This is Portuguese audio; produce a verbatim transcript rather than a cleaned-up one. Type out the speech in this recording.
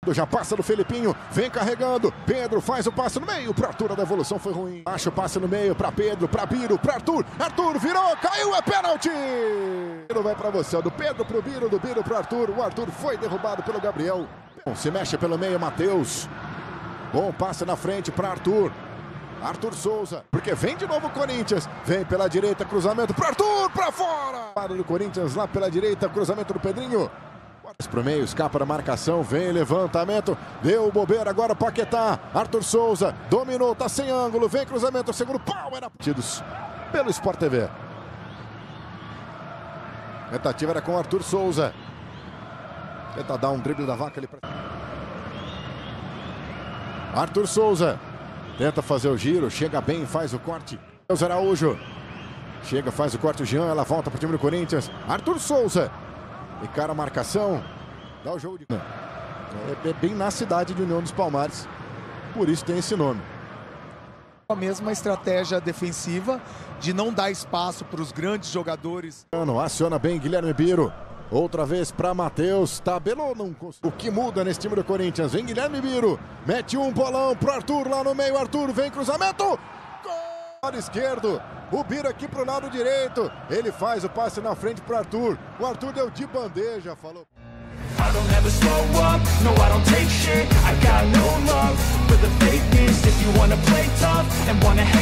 Já passa do Felipinho, vem carregando, Pedro faz o passe no meio, para Arthur, a devolução foi ruim. Acha o passe no meio, para Pedro, para Biro, para Arthur, Arthur virou, caiu, é pênalti! Vai para você, do Pedro pro Biro, do Biro pro Arthur, o Arthur foi derrubado pelo Gabriel. Se mexe pelo meio, Matheus. Bom passe na frente para Arthur. Arthur Souza, porque vem de novo o Corinthians, vem pela direita, cruzamento para Arthur, para fora! Para do Corinthians lá pela direita, cruzamento do Pedrinho. Para o meio, escapa da marcação, vem levantamento, deu bobeira agora Paquetá, Arthur Souza, dominou, tá sem ângulo, vem cruzamento, segundo pau, era partidos pelo Sport T V. Tentativa era com Arthur Souza, tenta dar um drible da vaca ali pra... Arthur Souza, tenta fazer o giro, chega bem, faz o corte, Deus Araújo, chega, faz o corte, o Jean, ela volta para o time do Corinthians, Arthur Souza, e cara, a marcação, dá o jogo de... É, é bem na cidade de União dos Palmares, por isso tem esse nome. A mesma estratégia defensiva de não dar espaço para os grandes jogadores. Aciona bem Guilherme Biro, outra vez para Matheus, tabelou, não conseguiu. O que muda nesse time do Corinthians? Vem Guilherme Biro, mete um bolão pro Arthur lá no meio, Arthur vem cruzamento, gol! Lado esquerdo, o Biro aqui pro lado direito, ele faz o passe na frente pro Arthur, o Arthur deu de bandeja, falou. I don't ever slow up, no I don't take shit, I got no love for the fakeness, if you wanna play tough and wanna